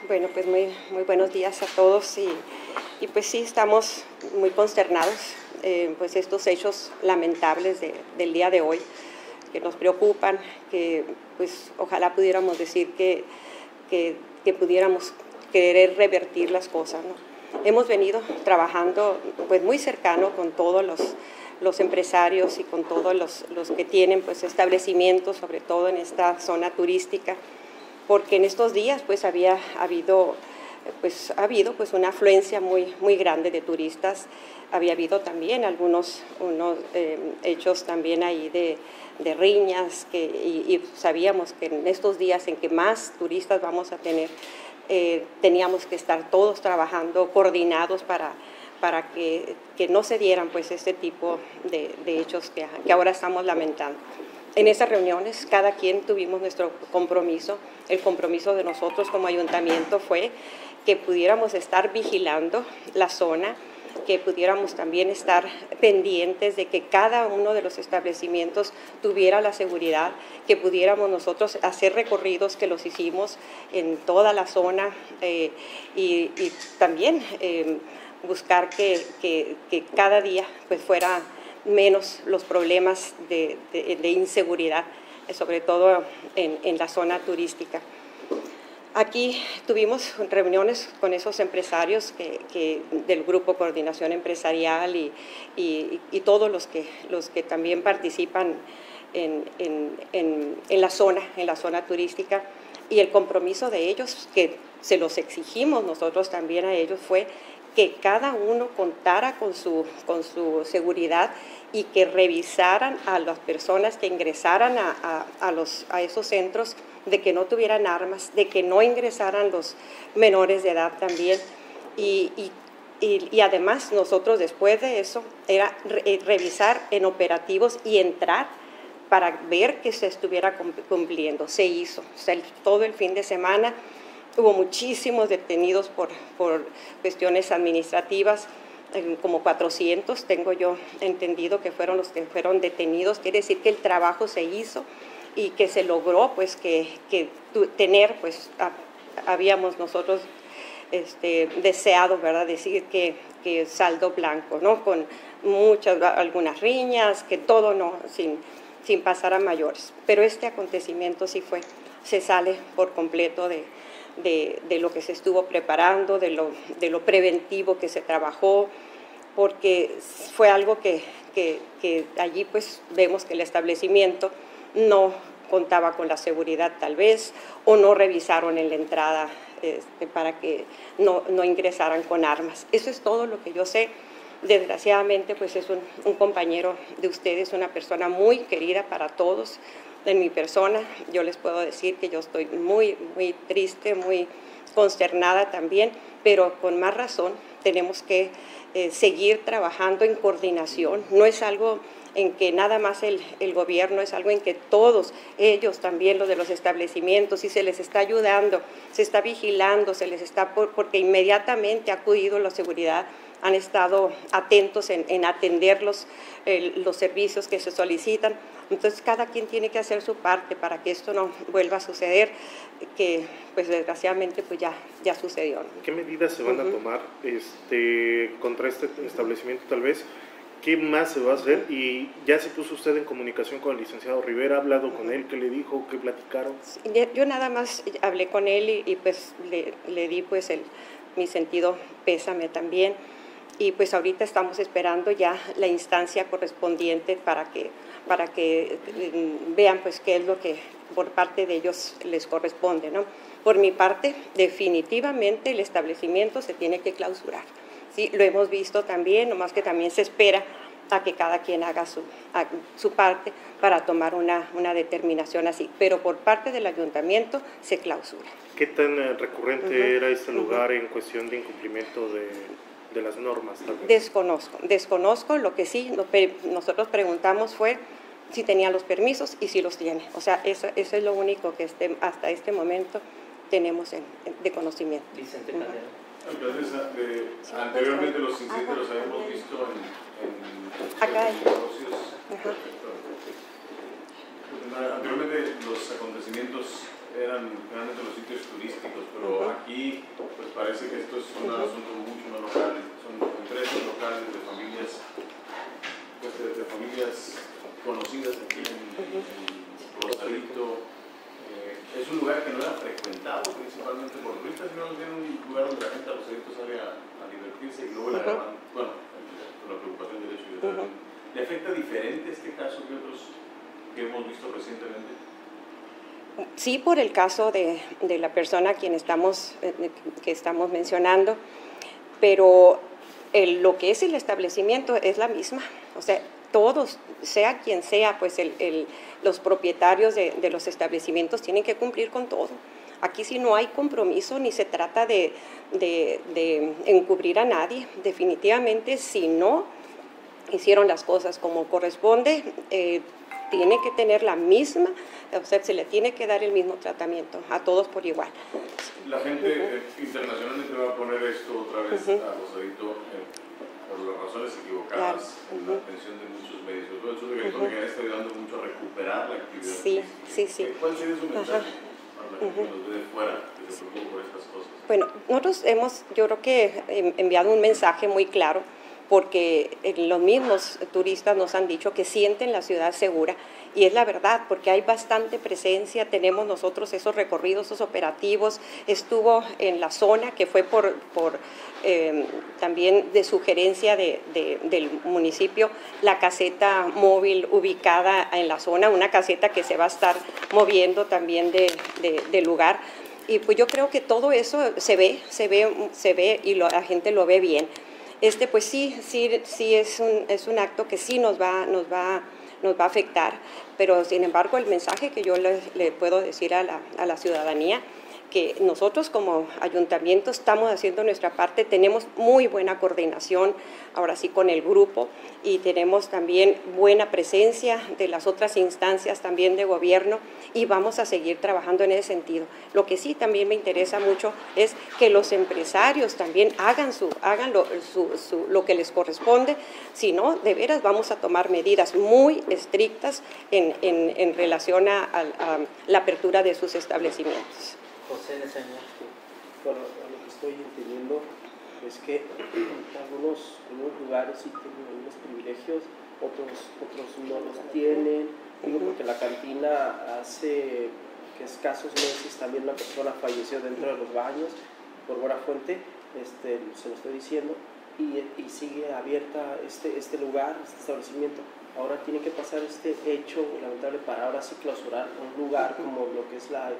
Bueno, pues muy buenos días a todos y pues sí, estamos muy consternados, pues estos hechos lamentables del día de hoy que nos preocupan, que pues ojalá pudiéramos decir que pudiéramos querer revertir las cosas, ¿no? Hemos venido trabajando pues muy cercano con todos los empresarios y con todos los que tienen pues establecimientos, sobre todo en esta zona turística, porque en estos días pues ha habido una afluencia muy grande de turistas. Había habido también unos hechos también ahí de riñas, y sabíamos que en estos días en que más turistas vamos a tener, teníamos que estar todos trabajando coordinados para que no se dieran pues este tipo de hechos que ahora estamos lamentando. En esas reuniones cada quien tuvimos nuestro compromiso. El compromiso de nosotros como ayuntamiento fue que pudiéramos estar vigilando la zona, que pudiéramos también estar pendientes de que cada uno de los establecimientos tuviera la seguridad, que pudiéramos nosotros hacer recorridos, que los hicimos en toda la zona, y también buscar que cada día pues fuera menos los problemas de inseguridad, sobre todo en la zona turística. Aquí tuvimos reuniones con esos empresarios del Grupo Coordinación Empresarial y todos los que también participan en la zona turística, y el compromiso de ellos, que se los exigimos nosotros también a ellos, fue que cada uno contara con su seguridad y que revisaran a las personas que ingresaran a esos centros, de que no tuvieran armas, de que no ingresaran los menores de edad también. Y además nosotros después de eso era revisar en operativos y entrar para ver que se estuviera cumpliendo. Se hizo, o sea, todo el fin de semana. Hubo muchísimos detenidos por cuestiones administrativas, como 400, tengo yo entendido que fueron los que fueron detenidos. Quiere decir que el trabajo se hizo y que se logró pues que tener, pues habíamos nosotros deseado, ¿verdad?, decir que saldo blanco, ¿no?, con algunas riñas, que todo no, sin pasar a mayores. Pero este acontecimiento sí se sale por completo de lo que se estuvo preparando, de lo preventivo que se trabajó, porque fue algo que allí pues vemos que el establecimiento no contaba con la seguridad tal vez, o no revisaron en la entrada para que no ingresaran con armas. Eso es todo lo que yo sé. Desgraciadamente pues es un compañero de ustedes, una persona muy querida para todos. En mi persona, yo les puedo decir que yo estoy muy triste, muy consternada también, pero con más razón tenemos que seguir trabajando en coordinación. No es algo en que nada más el gobierno, es algo en que todos ellos, también los de los establecimientos, y se les está ayudando, se está vigilando, se les está, porque inmediatamente ha acudido la seguridad, han estado atentos en atender los servicios que se solicitan. Entonces cada quien tiene que hacer su parte para que esto no vuelva a suceder, que pues desgraciadamente pues ya sucedió, ¿no? ¿Qué medidas se van a tomar contra este establecimiento tal vez? ¿Qué más se va a hacer? Y ya se puso usted en comunicación con el licenciado Rivera, ¿ha hablado con él? ¿Qué le dijo? ¿Qué platicaron? Yo nada más hablé con él y pues le di pues mi sentido pésame también. Y pues ahorita estamos esperando ya la instancia correspondiente para que vean pues qué es lo que por parte de ellos les corresponde, ¿no? Por mi parte, definitivamente el establecimiento se tiene que clausurar. Sí, lo hemos visto también, nomás que también se espera a que cada quien haga su parte para tomar una determinación así. Pero por parte del ayuntamiento se clausura. ¿Qué tan recurrente era este lugar en cuestión de incumplimiento de las normas? Desconozco. Lo que sí nosotros preguntamos fue si tenía los permisos y si los tiene. O sea, eso es lo único que hasta este momento tenemos de conocimiento. Vicente Calderón. Entonces, anteriormente los incidentes los habíamos visto en acá negocios. Anteriormente los acontecimientos eran generalmente los sitios turísticos, pero aquí aquí pues parece que esto es un asunto mucho más local, son empresas locales de familias, pues de familias conocidas aquí en Rosarito. Es un lugar que no era frecuentado principalmente por turistas, sino que era un lugar donde la gente a Rosarito sale a divertirse y luego le agarran, bueno, la preocupación de derecho y de ¿Le afecta diferente este caso que otros que hemos visto recientemente? Sí, por el caso de la persona a quien estamos mencionando, pero lo que es el establecimiento es la misma. O sea, todos, sea quien sea, pues los propietarios de los establecimientos tienen que cumplir con todo. Aquí sí no hay compromiso ni se trata de encubrir a nadie. Definitivamente, si no hicieron las cosas como corresponde, tiene que tener la misma, o sea, se le tiene que dar el mismo tratamiento a todos por igual. La gente internacionalmente va a poner esto otra vez a Rosarito por las razones equivocadas en la atención de muchos medios. Sobre todo el subdirector que está ayudando mucho a recuperar la actividad. Sí. ¿Cuál sería su mensaje para la gente que nos ve de fuera, que se preocupa por estas cosas? Bueno, nosotros yo creo que enviado un mensaje muy claro, porque los mismos turistas nos han dicho que sienten la ciudad segura, y es la verdad, porque hay bastante presencia, tenemos nosotros esos recorridos, esos operativos, estuvo en la zona, que fue por también de sugerencia del municipio, la caseta móvil ubicada en la zona, una caseta que se va a estar moviendo también del lugar, y pues yo creo que todo eso se ve y la gente lo ve bien. Pues sí es un acto que sí nos va a afectar, pero sin embargo el mensaje que yo le puedo decir a la ciudadanía, que nosotros como ayuntamiento estamos haciendo nuestra parte, tenemos muy buena coordinación ahora sí con el grupo, y tenemos también buena presencia de las otras instancias también de gobierno, y vamos a seguir trabajando en ese sentido. Lo que sí también me interesa mucho es que los empresarios también hagan lo que les corresponde, si no, de veras vamos a tomar medidas muy estrictas en relación a la apertura de sus establecimientos. José Nezaña, bueno, lo que estoy entendiendo es que algunos lugares sí tienen algunos privilegios, otros no los tienen. Digo, porque la cantina hace que escasos meses también una persona falleció dentro de los baños, por buena fuente, se lo estoy diciendo, y sigue abierta este lugar, este establecimiento. Ahora tiene que pasar este hecho lamentable para ahora sí clausurar un lugar como lo que es la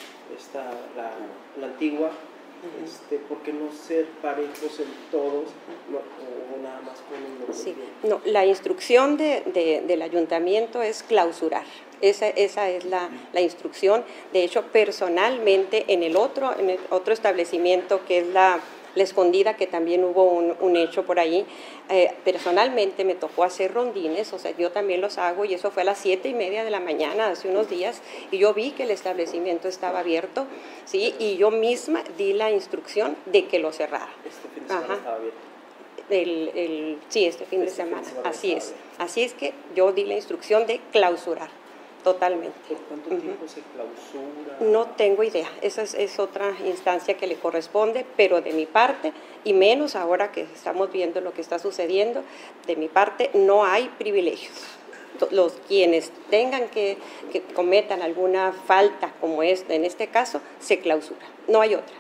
antigua. ¿Por qué no ser parejos en todos o nada más con uno? Sí, no, la instrucción del ayuntamiento es clausurar. Esa es la instrucción. De hecho, personalmente en el otro establecimiento, que es la Escondida, que también hubo un hecho por ahí, personalmente me tocó hacer rondines, o sea, yo también los hago, y eso fue a las 7:30 de la mañana, hace unos días, y yo vi que el establecimiento estaba abierto, ¿sí? Y yo misma di la instrucción de que lo cerrara. Este fin de semana estaba abierto. Sí, este fin de semana, así es. Así es que yo di la instrucción de clausurar. Totalmente. ¿Por cuánto tiempo se clausura? No tengo idea, esa es otra instancia que le corresponde, pero de mi parte, y menos ahora que estamos viendo lo que está sucediendo, de mi parte no hay privilegios. Quienes tengan que cometan alguna falta como esta, en este caso, se clausura, no hay otra.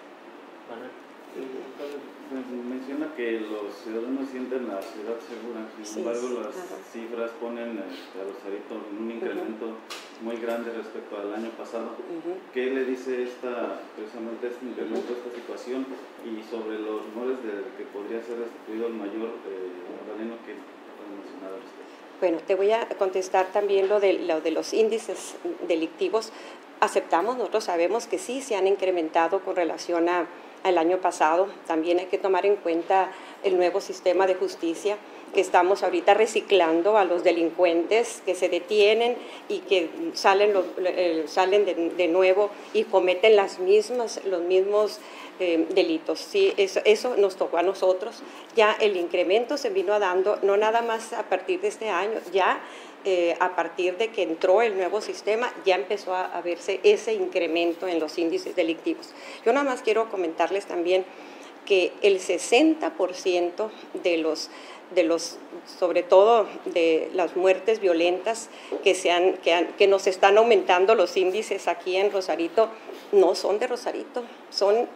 Menciona que los ciudadanos sienten la ciudad segura, sin embargo las cifras ponen a Rosarito en un incremento muy grande respecto al año pasado. ¿Qué le dice precisamente este incremento, esta situación, y sobre los rumores de que podría ser destituido el mayor Magdaleno, que ha mencionado usted? Bueno, te voy a contestar también lo de los índices delictivos. Aceptamos, nosotros sabemos que sí se han incrementado con relación al año pasado. También hay que tomar en cuenta el nuevo sistema de justicia, que estamos ahorita reciclando a los delincuentes que se detienen y que salen de nuevo y cometen los mismos delitos. Sí, eso nos tocó a nosotros. Ya el incremento se vino dando, no nada más a partir de este año, ya a partir de que entró el nuevo sistema, ya empezó a verse ese incremento en los índices delictivos. Yo nada más quiero comentarles también que el 60% de los, sobre todo de las muertes violentas que nos están aumentando los índices aquí en Rosarito, no son de Rosarito, son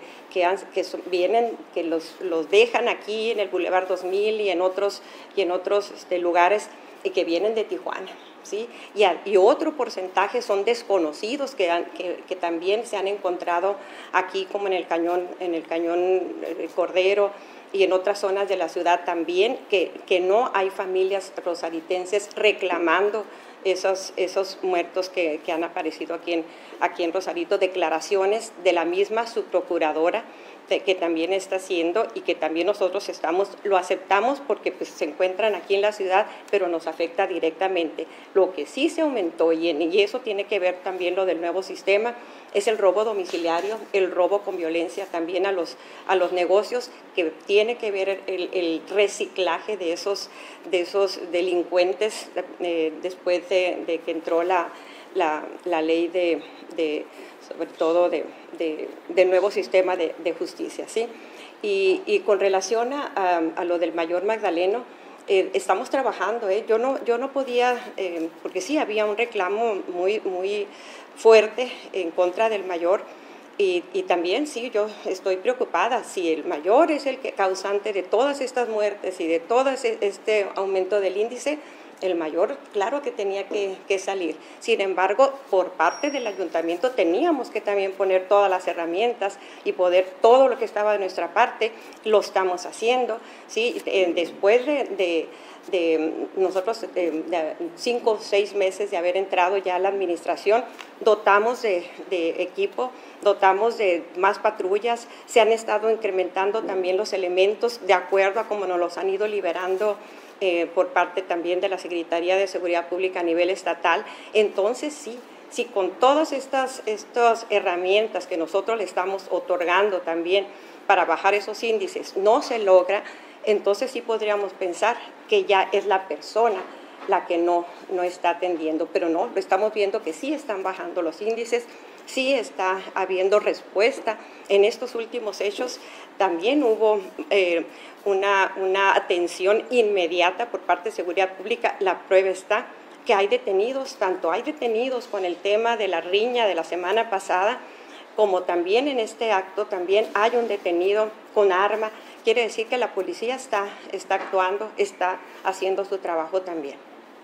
que los dejan aquí en el Boulevard 2000 y en otros lugares que vienen de Tijuana, ¿sí? Y otro porcentaje son desconocidos que también se han encontrado aquí, como en el Cañón Cordero y en otras zonas de la ciudad también, que no hay familias rosaritenses reclamando esos muertos que han aparecido aquí en Rosarito, declaraciones de la misma subprocuradora que también está haciendo y que también nosotros lo aceptamos porque pues, se encuentran aquí en la ciudad, pero nos afecta directamente. Lo que sí se aumentó, y eso tiene que ver también lo del nuevo sistema, es el robo domiciliario, el robo con violencia también a los negocios, que tiene que ver el reciclaje de esos delincuentes después de que entró la ley sobre todo del nuevo sistema de justicia, ¿sí? Y con relación a lo del mayor Magdaleno, estamos trabajando, yo no podía, porque sí había un reclamo muy fuerte en contra del mayor, y también sí, yo estoy preocupada, si el mayor es el causante de todas estas muertes y de todo este aumento del índice, el mayor, claro que tenía que salir. Sin embargo, por parte del ayuntamiento teníamos que también poner todas las herramientas y poder todo lo que estaba de nuestra parte, lo estamos haciendo, ¿sí? Después de nosotros, de 5 o 6 meses de haber entrado ya a la administración, dotamos de equipo, dotamos de más patrullas, se han estado incrementando también los elementos de acuerdo a cómo nos los han ido liberando por parte también de la Secretaría de Seguridad Pública a nivel estatal. Entonces sí, con todas estas herramientas que nosotros le estamos otorgando también para bajar esos índices, no se logra, entonces sí podríamos pensar que ya es la persona la que no está atendiendo, pero no, lo estamos viendo que sí están bajando los índices, sí está habiendo respuesta. En estos últimos hechos también hubo una atención inmediata por parte de Seguridad Pública. La prueba está que hay detenidos, tanto hay detenidos con el tema de la riña de la semana pasada, como también en este acto también hay un detenido con arma. Quiere decir que la policía está actuando, está haciendo su trabajo también.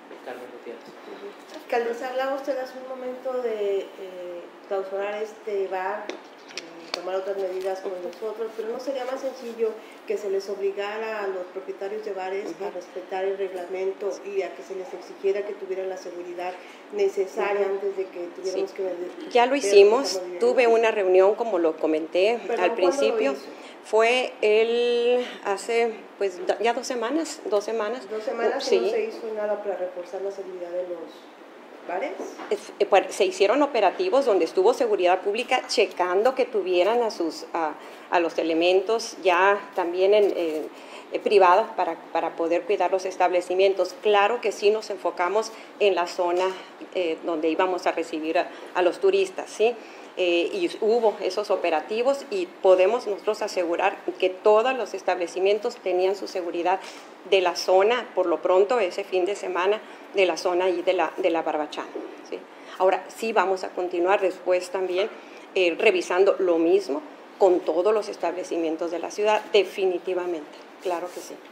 Alcaldesa, hablaba usted hace un momento de clausurar este bar, tomar otras medidas con nosotros, pero ¿no sería más sencillo que se les obligara a los propietarios de bares a respetar el reglamento y a que se les exigiera que tuvieran la seguridad necesaria antes de que tuviéramos que... Ya lo hicimos, tuve una reunión, como lo comenté al principio, fue hace pues ya 2 semanas. 2 semanas. 2 semanas sí. No se hizo nada para reforzar la seguridad de los bares. Se hicieron operativos donde estuvo Seguridad Pública checando que tuvieran a los elementos ya también privados para poder cuidar los establecimientos. Claro que sí nos enfocamos en la zona donde íbamos a recibir a los turistas, ¿sí? Y hubo esos operativos y podemos nosotros asegurar que todos los establecimientos tenían su seguridad de la zona, por lo pronto ese fin de semana, de la zona ahí de la Barbachana, ¿sí? Ahora sí vamos a continuar después también revisando lo mismo con todos los establecimientos de la ciudad, definitivamente, claro que sí.